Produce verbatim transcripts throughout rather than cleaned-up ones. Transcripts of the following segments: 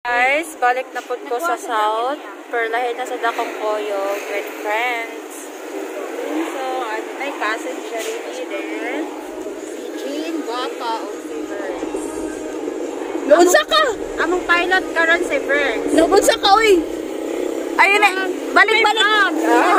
Guys, balik na po ko sa South. Perlahin na sa dakong koyo with friends. So, may cousin siya rin din. Si Jean, Baka, o si Therese. Naunsa ka? Among pilot karon si Therese. Naunsa ka, uy? Ayun na, balik-balik. Ah!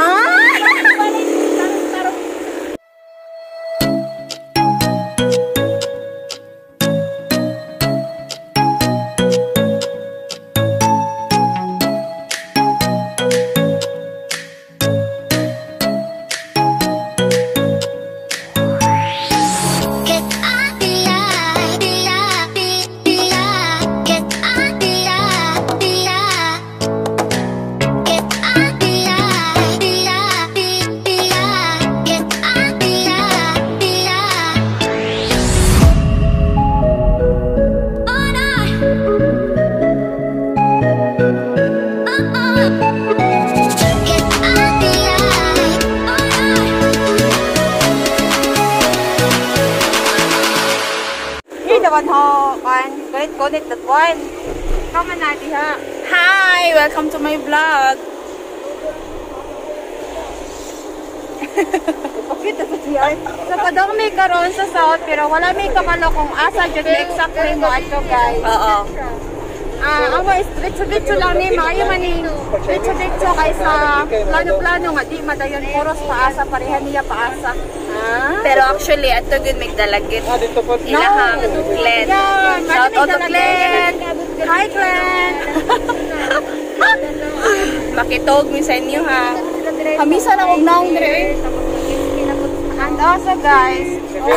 Connect that one. Come on, Nadia. Hi! Welcome to my vlog. So, kadong may karon sa South, pero wala may kabalo kung asa dyan exactly mo ato, guys. Oo. Ah, ang mga diretso-diretso lang ni Mayo maning diretso-diretso kaysa plano-plano nga di madayon puros paasa pareha niya paasa. Ah? Pero actually ato gud mig Dalaguete. Ilahang Glen. Shout out to Glen. Hi Glen. Makitog mi sa inyo ha. Kamisa na og naong dire. And also guys,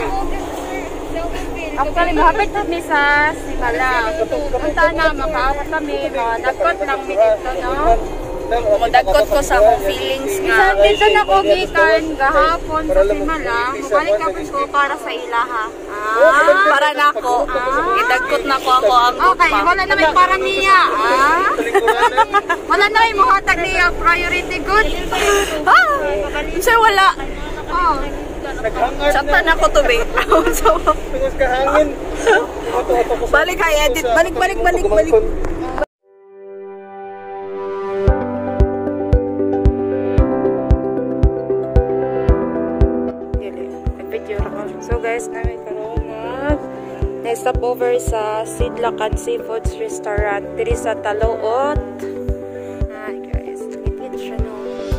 actually, mahapit kami sa Simala. Punta na, makaawat kami, madagkot lang mi dito, no? Madagkot ko sa akong feelings nga. Isa dito na ko gikan gahapon sa Simala. Mabalik ako ko para sa ilaha. Ah, para na ako. Ah. Idagkot na ko ako ang okay, wala na may para niya. Ah? Wala na may muhatag niya. Priority good. Ah, sir, wala. Oh. Saktan ako to, babe. So, balik kay edit. Balik, balik, balik, balik. So guys, namin karoon na nag-stop over sa Sidlakan Seafoods Restaurant. Diri sa Dalaguete. Hi guys, litid siya no.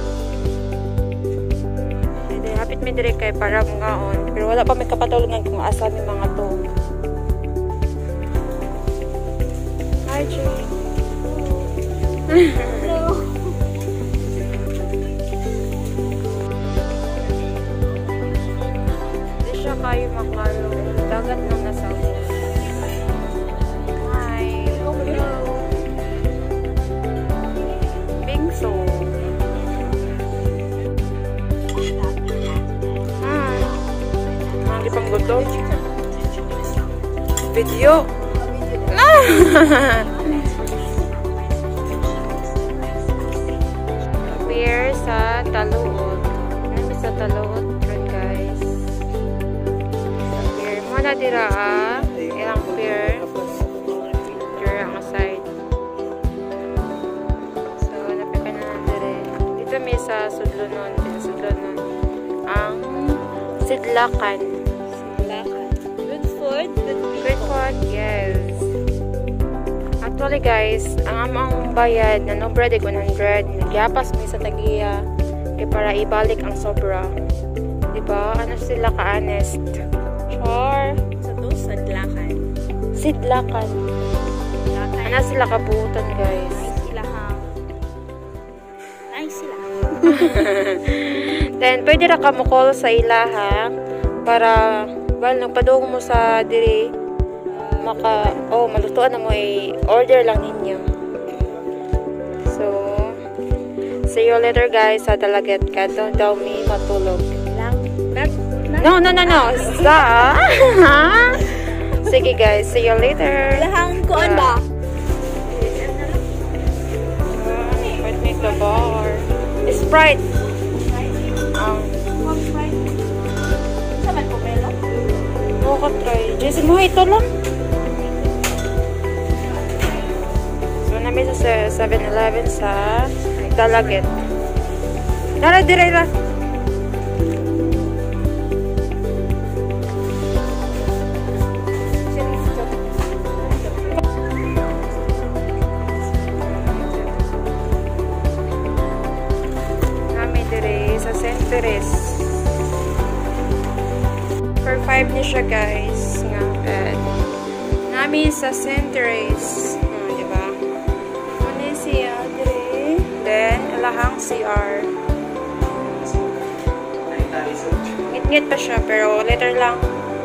Hapit may dire kay para ngaon. Pero wala pa may kapatulungan kung asa may mga to. Hi, Jay. Hello. Hindi siya kayo makalo. Dagat nang nasa us. Hi. Hello. Bingso. Panggutom video we're sa Dalaguete. Nami sa Dalaguete guys. Pier mo na dira ah. Ilang pier dira ang side. So napika na dire. Dito may sa Sudlonon, dito Sudlonon ang Sidlakan. Good food, yes. Actually guys, ang amang bayad na no bread one hundred, nagyapas mi sa tagiya eh, para ibalik ang sobra. Diba? Ano sila ka-honest? Char. Sa to, Sidlakan. Sidlakan. Ano sila kabuutan guys? Ay sila ha. Ay sila. Then, pwede na ka mo call sa ilaha para well, nagpadung mo sa diri maka, oh, malutuan na mo i-order lang ninyo. So, see you later guys sa Dalaguete ka. Don't tell me matulog. Lang? No, no, no, no. Sa? Sige guys, see you later. Lahang kuan ba? Wait, make the bar. Sprite. Um, Sprite. Saan po pelo? Oo ka try. Jason mo ito lang. na sa seven eleven sa Dalaguete. Nara, dire ra. Nami dire sa Saint Therese. For five ni siya, guys. Nga bed. Nami sa Saint Therese. Hmm, diba? Ano siya dire? Then, alahang C R. Ngit-ngit pa siya, pero later lang.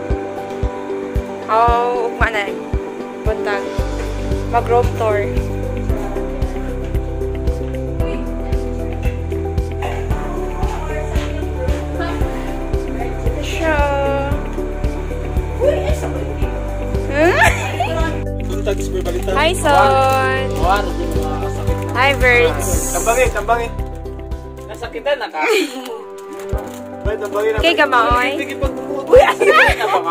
Oh, ugma na. Buntag. Mag-room tour. Ito siya. Hi, Son! Hi, birds! Tambangi, tambangi. Nasakitan na ka. Kay Gamaoy. Uy, asik na ba ka?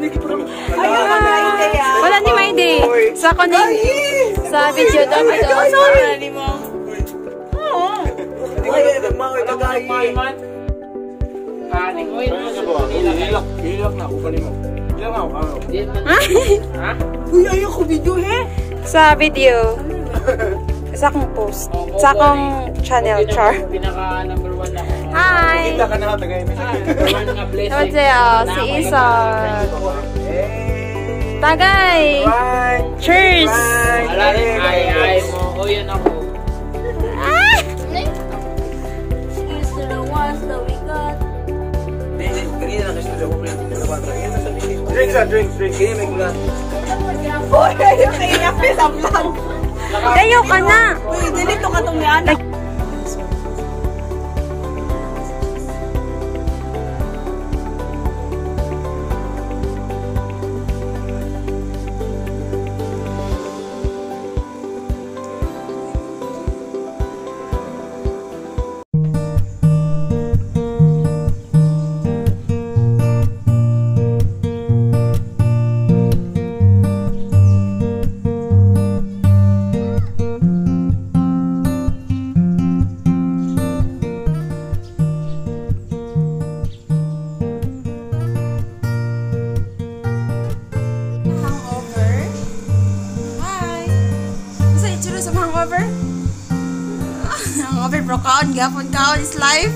Wala ni Maide. Sa kuning sa video daw ito. Sorry mo. Oo. Ay, nagmaoy tagay. Kaning oy, ilak, ilak na ako kanimo. Ilak na ako. Ha? Uy, ayo ko video he. Sa video. Sa akong post. Sa akong channel, Char. Pinaka number one na. Hi! Kita ka na tagay. Tawad sa'yo, si Isan. Tagay! Cheers! Wala rin ay ay mo. O yan ako. Ah! Here's to the ones that we got. Drinks ah, drinks, drinks. Kaya may gula. Uy, ayun na inapis ang vlog. Kayo ka na! Uy, dilito ka itong yan. Hangover? Hangover, bro. Kaon, gapon, kaon is life.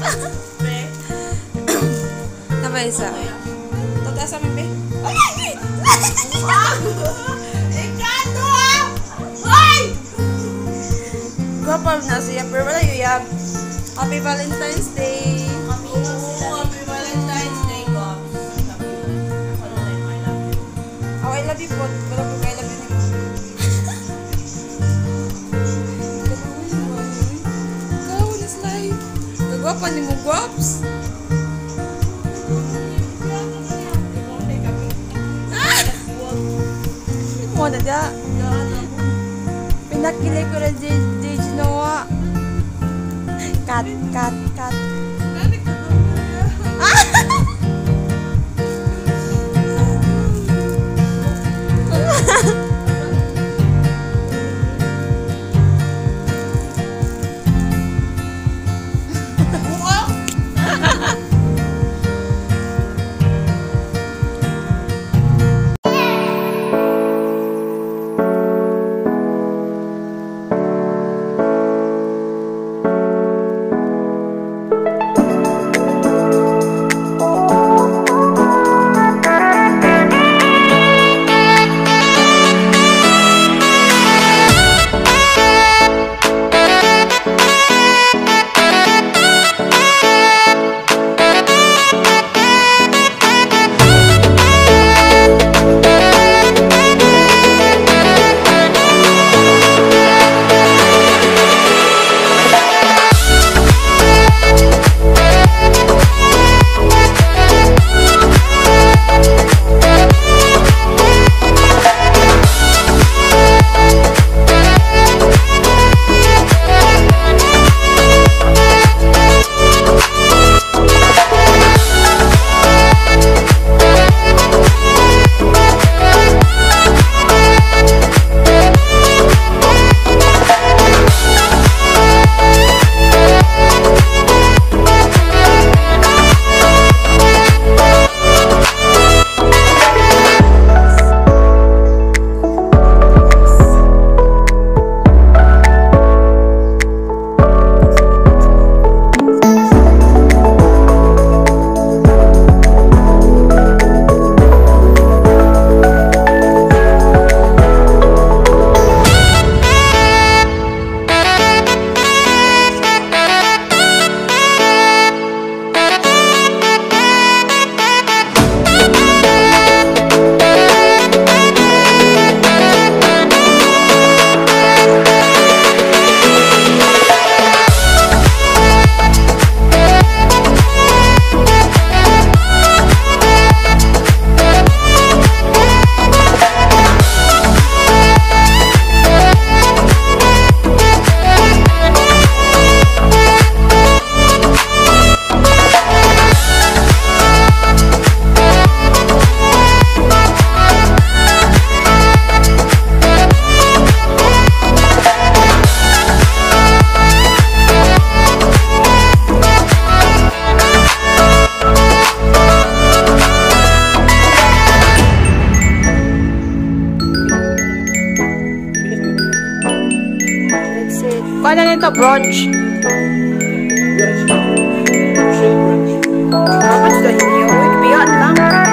Tabay isa. Tata sa mimi. Ikato ah! Ay! Gapal na siya, pero wala yun yan. Happy Valentine's Day! Happy Valentine's Day, guys. Oh, I love you po. Wala po, I love you. Gwapo ni mo, guwaps. Mo na da. Pinakilay ko na di ginawa. Cut, cut, cut. Kuha na nito, brunch. Brunch. Shake brunch. How much do you? Beyond lang.